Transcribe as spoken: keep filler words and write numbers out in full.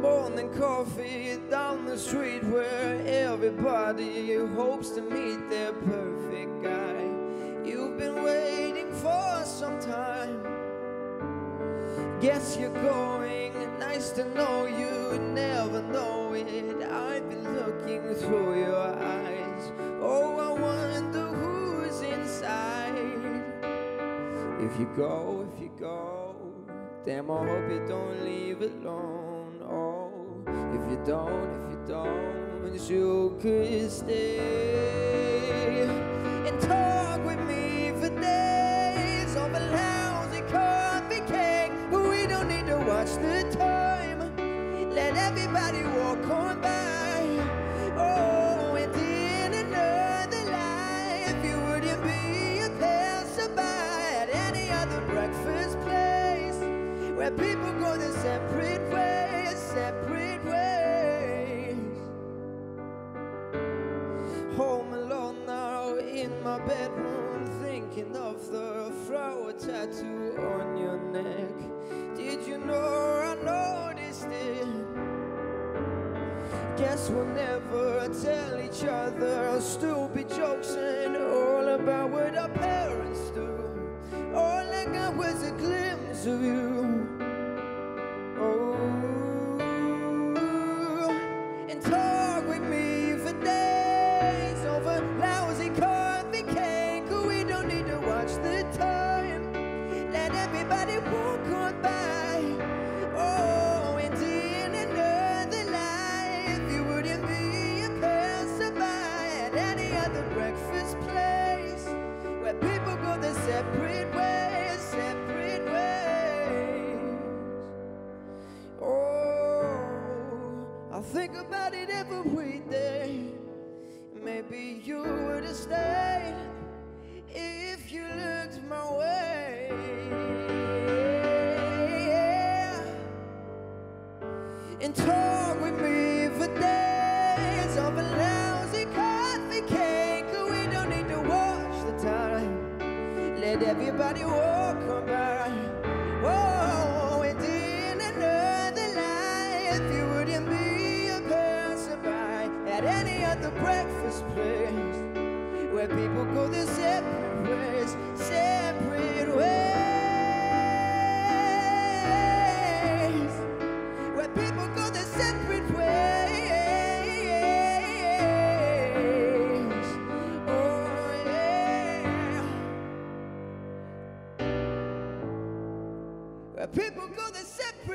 Morning coffee down the street where everybody hopes to meet their perfect guy. You've been waiting for some time. Guess you're going, nice to know you, never know it. I've been looking through your eyes. Oh, I wonder who's inside. If you go, if you go, damn, I hope you don't leave alone. Oh, if you don't, if you don't, you could stay and talk with me for days over lousy coffee cake. But we don't need to watch the time. Let everybody walk on by. Oh, and in another life you wouldn't be a passerby at any other breakfast place where people go their separate ways, separate ways. Home alone now in my bedroom, thinking of the flower tattoo on your neck. Did you know I noticed it? Guess we'll never tell each other stupid jokes and all about what our parents do. All I got was a glimpse of you. Oh, and talk with me for days over lousy coffee cake. We don't need to watch the time. Let everybody walk on by. Oh, and in another life you wouldn't be a passerby at any other breakfast place where people go their separate ways, separate ways. Oh, I think about it every day. Maybe you would have stayed if you looked my way. And talk with me for days over lousy coffee cake. We don't need to watch the time. Let everybody walk on by. Oh, and in another life you wouldn't be a passerby at any other breakfast place where people go their separate ways, separate ways, where people go their separate ways. Oh yeah, where people go their separate